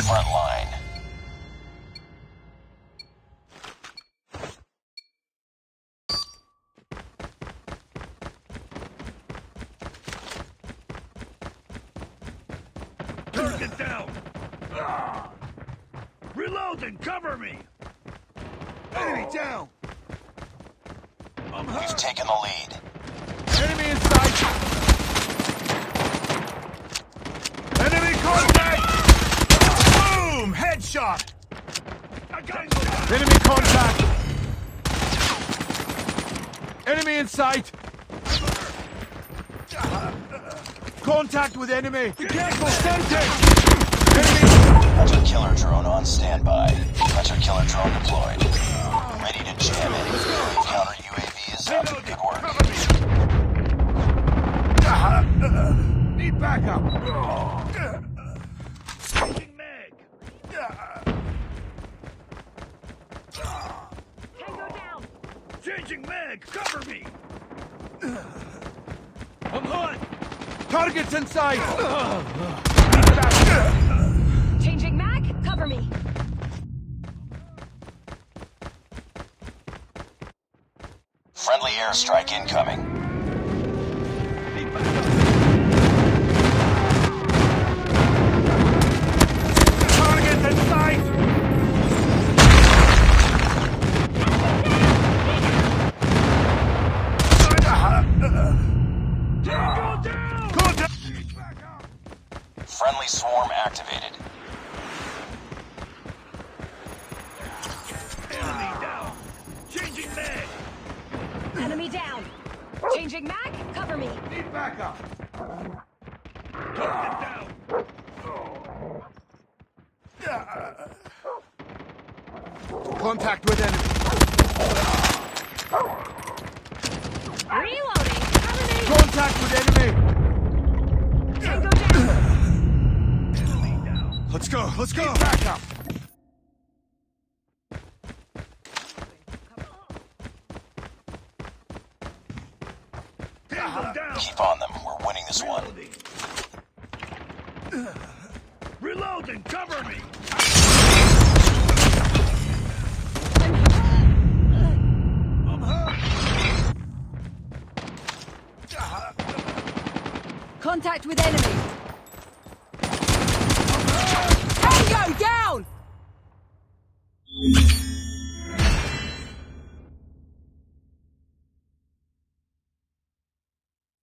front line. Target down! Reload and cover me! Enemy down! I'm hurt! We've taken the lead. Enemy in sight! Enemy contact! Boom! Headshot! Enemy contact! Enemy in sight! Contact with enemy! Be careful, sentry! Enemy! Hunter killer drone on standby. Hunter killer drone deployed. Ready to jam in. Counter UAV is up. Good work. Need backup! Changing mag! Tango down! Changing mag! Cover me! I'm hot! Targets in sight! Changing mag, cover me! Friendly airstrike incoming. Need backup! Targets in sight! Tango down! Contact! Need backup! Friendly swarm activated. Enemy down! Changing mag! Enemy down! Changing mag, cover me! Need backup! Target down! Contact with enemy! Reloading! Cover me! Contact with enemy! Tango down! Enemy down! Let's go, let's go! Backup! Tango down! Keep on them. We're winning this one. Reload and cover me! I'm hurt! Contact with enemy!